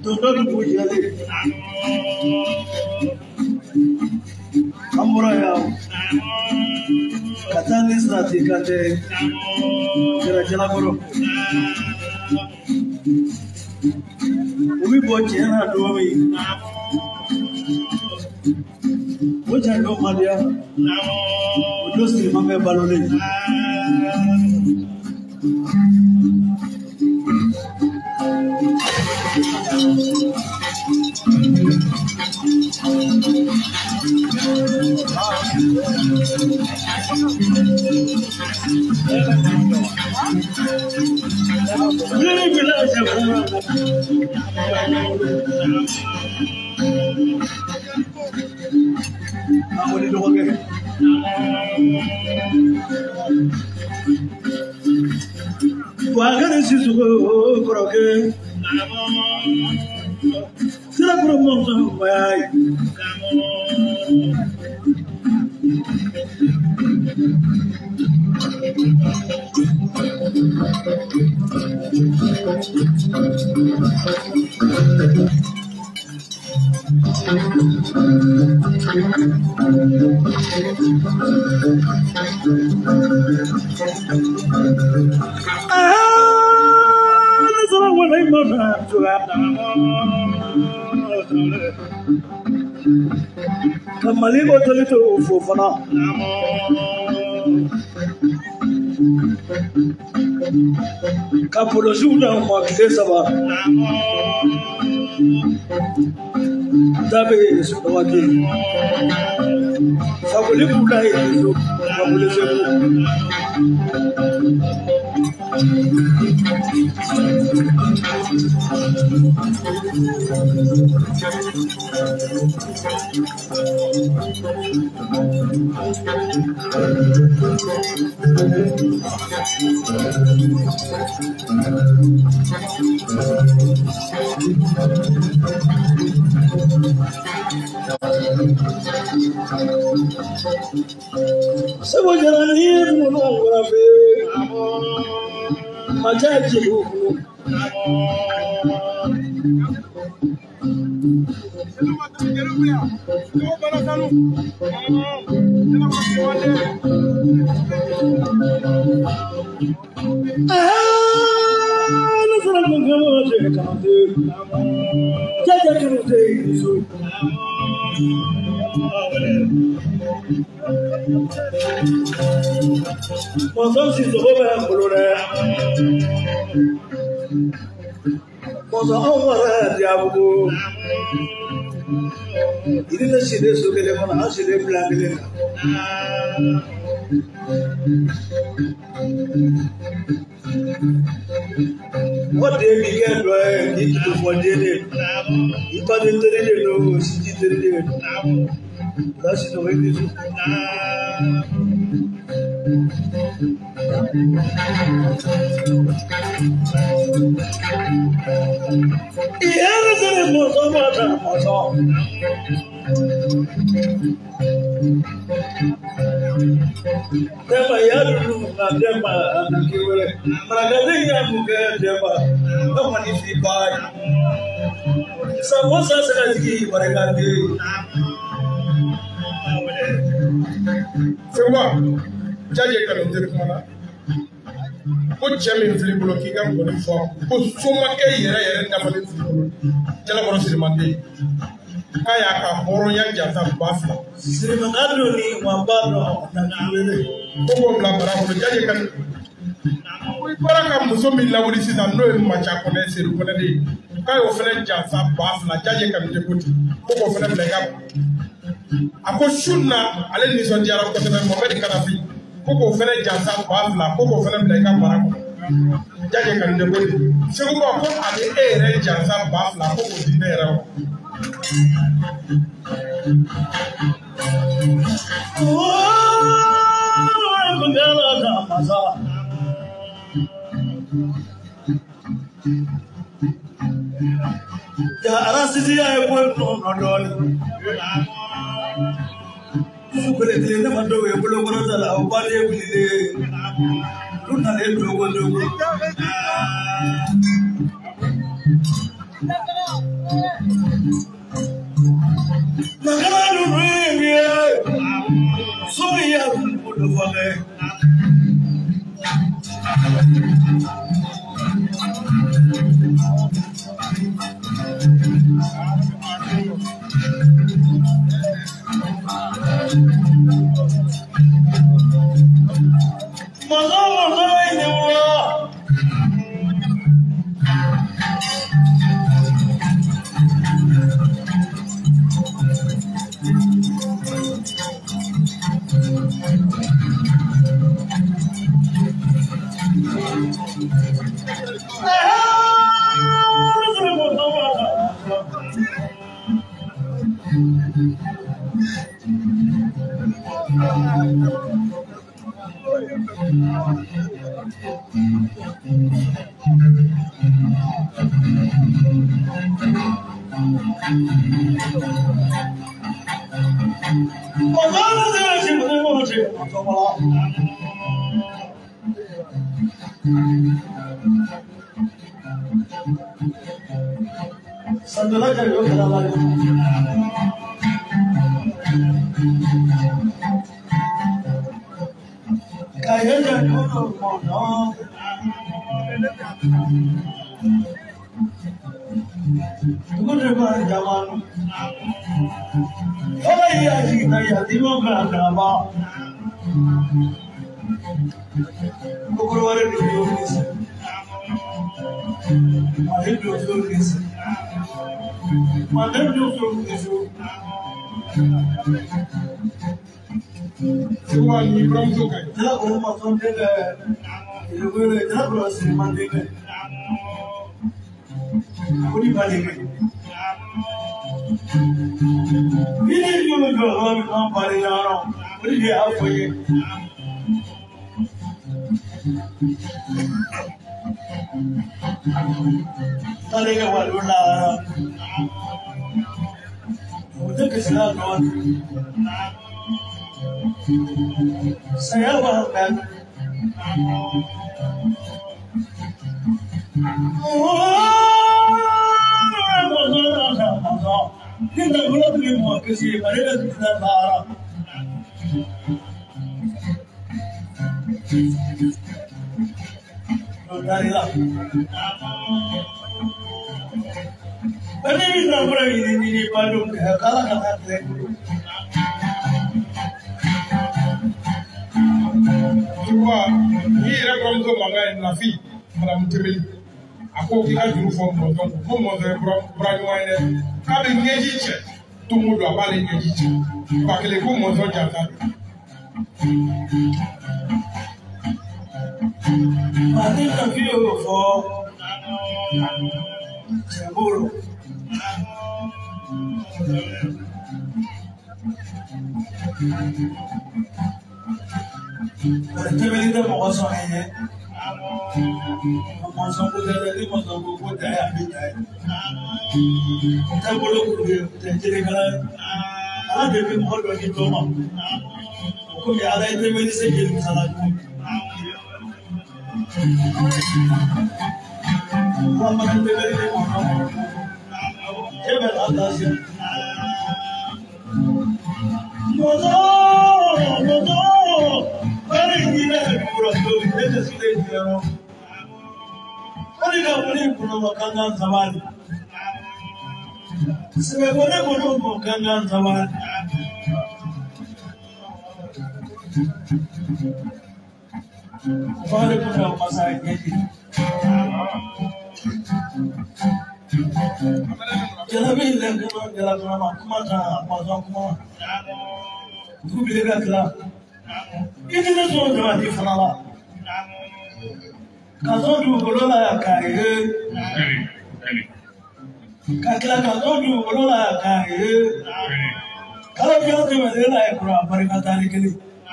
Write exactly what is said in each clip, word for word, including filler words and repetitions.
Don't push it. Amoraya. Katanis nati kate. Kira kira koro. Umi boche na domi. Boche no madia. Udosi mame balole. Wagana sisugo koroke sira promoso bay Kamali botoli to fofana kapolo juda ma kesa ba dabe sutawaki fabuli budai to fabuli sebu Sebo jarani mo ngora fe majaji ho Mozão se zoou é coloré. Mozão é diabo. Ele não se deixou que ele vai na se de blanco. What they began to eat to for dinner. He put it to the nose, he did it. That's the way it is. Here is the most of what I was on. Tema yadu na tema anakiwe. Maragalinga muke tema. No money fee buy. Samosa sakati maragandi. Sewa, jaje kanu telefona. Ko jami fili bolo ki gam ko ni fo. Ko suma ke yere yere na fali fili bolo. Jala bolo sirimande. Kaya ka horo ya jata bafla. Sirimando ni wambado na ngwele. Ko ko mla bara ko jaje kanu. Ko para ka muso mi la wuri sita no e ma cha ko ne siru ko ne de. Kaya o fele jata bafla jaje kanu de koti. Ko ko fele blega. Ako sunna ale ni son diara ko tebe Mohamed Kadafi koko fere jansa bafla koko fere blega barako jaje kan de ko segu ko ko ale ere jansa bafla koko dinera oh ko ngala da maza ya arasiti ya ko no doli Sukule tile mando we bolo bolo sala obale wile luna le dogo dogo Nagano Rimie, Soya Pudovale. Sandola Jayo Kalala. Kaya Jayo Mono. Gudeba Jaman. Kaya Yaji Naya Dimo Grandama. Kukurware Diyos. Madem Diyos. Madem Diyos. Sewa ni Ibrahim Zokai. Jala ko ma son de le. Ile ko le jala ko si man de le. Ko ni ba de le. Ile yo me go ha mi kan pa le na ro. Ko ni a fo ye. Tale ke wa lu na. Ko de ke sala no. Saya bahkan kita belum terima kasih mereka kita darah. Darilah. Ini kita berani ini padu kalah kalah dulu. Tuwa ni yɛrɛ kɔrɔmuso mankan ye Nafi Madame Tebeli a ko k'i ka juru fɔ mɔzɔn ko mɔzɔn ye bura ɲɔgɔn ye dɛ k'a bɛ ɲɛji cɛ don o don a b'ale ɲɛji cɛ ba kelen ko mɔzɔn jansa don. Mani Nafi y'o fɔ cɛbolo. Tebeli tɛ mɔgɔ sɔn ye. Mɔzɔn ko tɛ dɛ, ni mɔzɔn ko ko tɛ a bɛ ta ye. O tɛ bolo kuru ye, o tɛ jelikala ye. Ala de bɛ mɔgɔ dɔ di dɔ ma. O komi Ala ye Tebeli se jeli misala dun. Ala ma kɛ Tebeli de mɔzɔn ma. E bɛ Ala se. Mɔzɔn, mɔzɔn. Bari nyina kura to ete sile jero. Kali na kuni kuno makanga zamani. Sime kone kuno makanga zamani. Bari kuno masai nyeti. Jalabi le kuno jalabi nama kuma ta mazon kuma. Kubile ka kila. Ini na so jama di fanala. Kazo du bolola ya kai. Kakila kazo du bolola ya kai. Kala biyo te medela ya kura barika tani kili.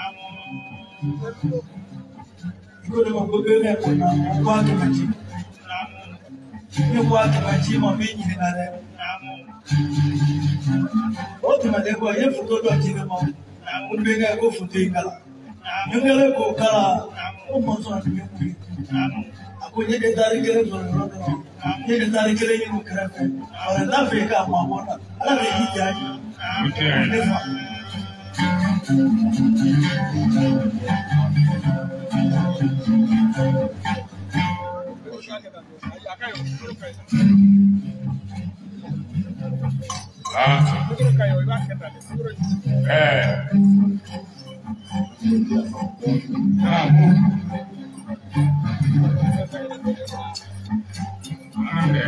Iko de mo bele ko na kwa ke machi. Ni kwa ke machi mo me ni na le. O te made ko ye futo do chi mo. Unbenga ko futo ikala. Nyongele ko kala o mo so ati ku. Aku jadi dari kira tuh. Jadi dari kira ini kira. Orang tak feka mama. Ada lagi jadi. Ah. Eh. Kamu. Ande.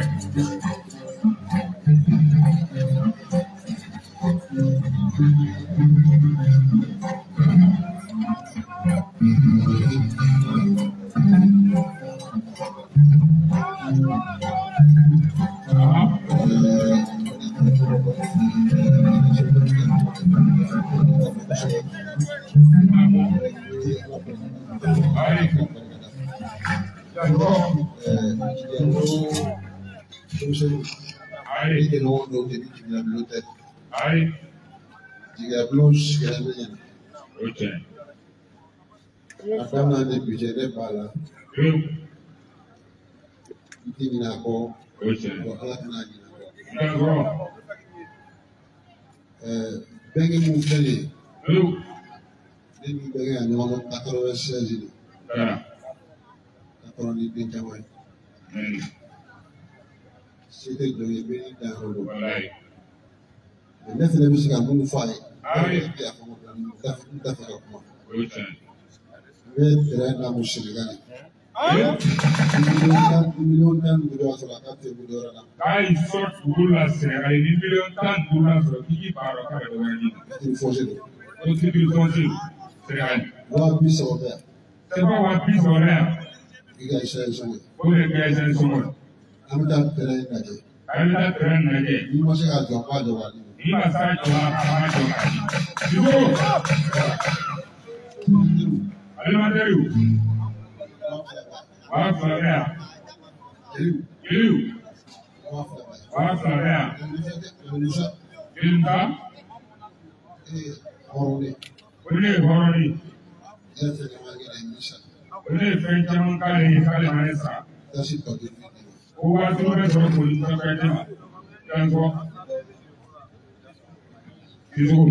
Aí, de novo, eu tenho que ir na biblioteca. Aí. Diga blues, que é a minha. Ok. A dama de budget é para. Eu. Tem na cor. Ok. Ela tem na Não, não. É, bem muito feliz. Eu. Tem que pegar a nova quatorze. Tá. quatorze de Jamai. Hum. C'était de l'ébéni dans le lot. Voilà. Le maître de musique a beaucoup fait. Ah oui. Il a fait tout à fait comme moi. Ok. Le terrain dans mon Sénégal. Ah. Un million d'années de dollars sur la carte de dollars. Ah, il sort pour la Sénégal. Il y a un million de dollars qui parle au carré de Wadi. C'est une fausse. Donc, c'est une fausse. Sénégal. L'homme puisse en faire. C'est pas Wadi sur l'air. Il a essayé de jouer. Pour les gars, ils sont En même temps, terrain est gagné. en même temps, terrain est gagné. Il m'a dit à John Paul de Wadi. Il m'a dit à John Paul de Wadi. Allez, Matériau. Wa Flavia. You. Wa Flavia. Ilta. Horoni. Ule Horoni. Il a fait des magasins de Michel. Ule Frenchaman Kale Kale Manesa. That's it, Cody. Uwa Ture Soro Police Frenchaman. Tango. Kizu.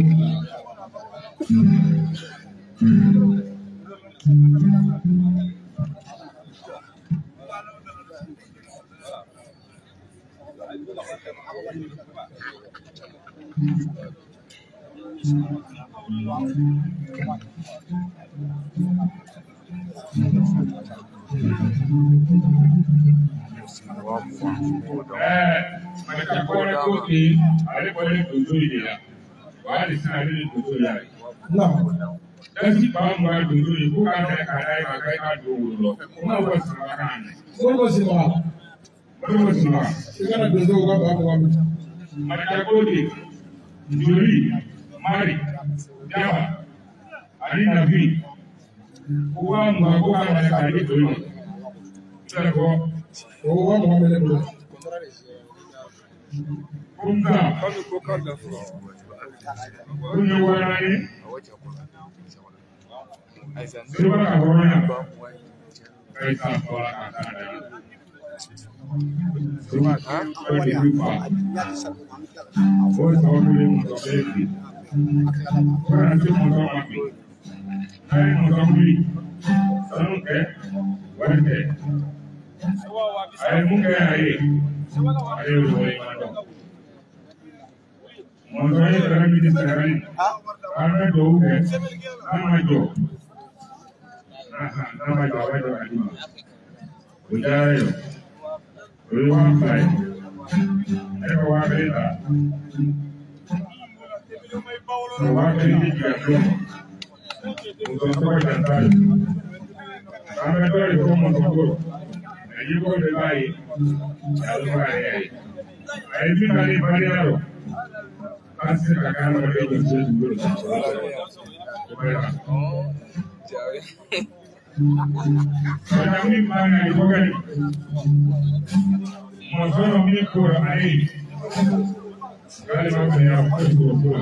Eh, mereka boleh kuti, ada boleh tujuh dia. Wali sana ada tujuh dia. Nah, Kasi paham wali tujuh ibu kan mereka ada yang pakai kado dulu. Kuma buat semakan. Solo semua. Baru semua. Sekarang dulu gua bawa bawa. Mereka kuti, Juli, Mari, Jawa, Ali Nabi. Uang bukan mereka ada tujuh. Terus. Oh, wa Muhammad ibn. Kunga. Kunga warani. Siapa orangnya? Kaisa orang ada. Siapa? Kau dilupa. Kau tahu dia mau beli. Kau nanti mau apa? Saya mau beli. Selalu ke, warga. Ay mungkin ay, ay boleh mana? Mungkin sekarang ini sekarang ini, karena jauh kan, nama jauh, nama jauh apa jauh lagi? Udah yo, udah apa? Ada apa berita? Apa berita juga belum? Untuk apa jantar? Karena itu ada promo promo. Ayi ko de bayi alfa ay ay bi bari bari aro kasi ka kana de ko se ngoro Saya ni mana ni bukan Masuk ni kura ay kali mana ya aku kura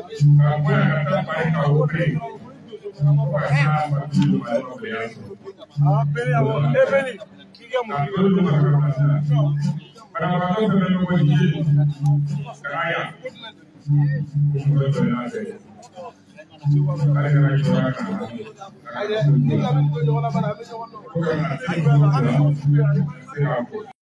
apa kata pai kau ni apa nama tu mana biasa Ah, beni abo, e beni. Kiga mu kiga. Para para todo el mundo aquí. Kaya. Como lo ven hace. Para que no llora. Ay, ni la me yo la para me yo no.